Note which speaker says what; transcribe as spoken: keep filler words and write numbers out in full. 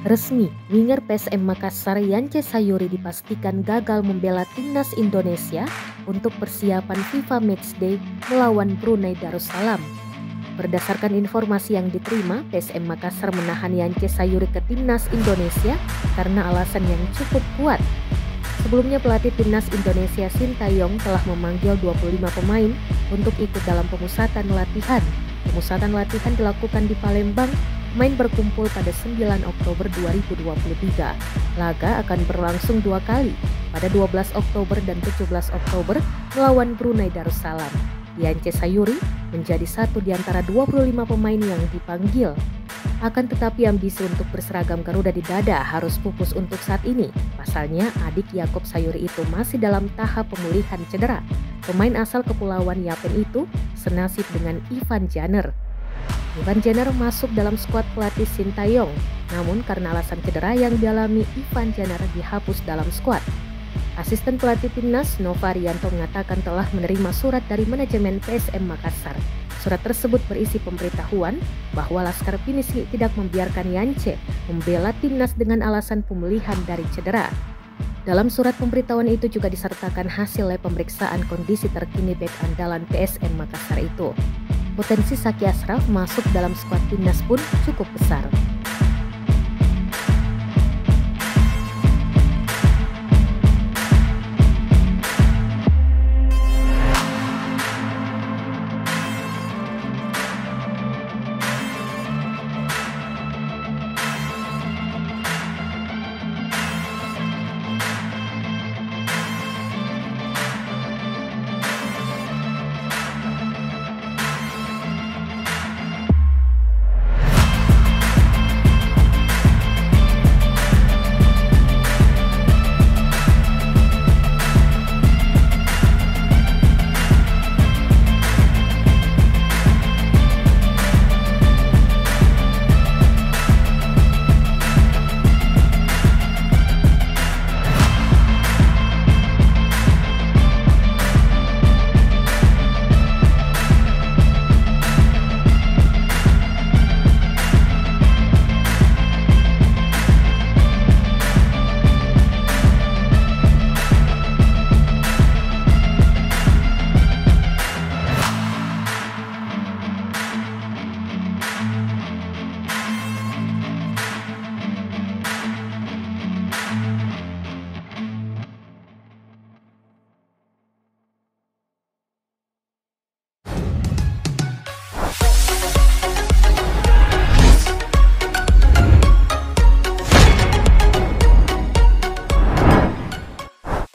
Speaker 1: Resmi, winger P S M Makassar Yance Sayuri dipastikan gagal membela timnas Indonesia untuk persiapan FIFA Matchday melawan Brunei Darussalam. Berdasarkan informasi yang diterima, P S M Makassar menahan Yance Sayuri ke timnas Indonesia karena alasan yang cukup kuat. Sebelumnya pelatih timnas Indonesia Sintayong telah memanggil dua puluh lima pemain untuk ikut dalam pemusatan latihan. Pemusatan latihan dilakukan di Palembang. Pemain berkumpul pada sembilan Oktober dua ribu dua puluh tiga. Laga akan berlangsung dua kali, pada dua belas Oktober dan tujuh belas Oktober melawan Brunei Darussalam. Yance Sayuri menjadi satu di antara dua puluh lima pemain yang dipanggil. Akan tetapi ambisi untuk berseragam Garuda di dada harus pupus untuk saat ini. Pasalnya adik Yaakob Sayuri itu masih dalam tahap pemulihan cedera. Pemain asal Kepulauan Yapen itu senasib dengan Ivan Janer. Ivan Janer masuk dalam skuad pelatih Sintayong, namun karena alasan cedera yang dialami Ivan Janer dihapus dalam skuad. Asisten pelatih timnas Nova Rianto mengatakan telah menerima surat dari manajemen P S M Makassar. Surat tersebut berisi pemberitahuan bahwa Laskar Pinisi tidak membiarkan Yance membela timnas dengan alasan pemulihan dari cedera. Dalam surat pemberitahuan itu juga disertakan hasil lab pemeriksaan kondisi terkini bek andalan P S M Makassar itu. Potensi Saki Ashraf masuk dalam skuad timnas pun cukup besar.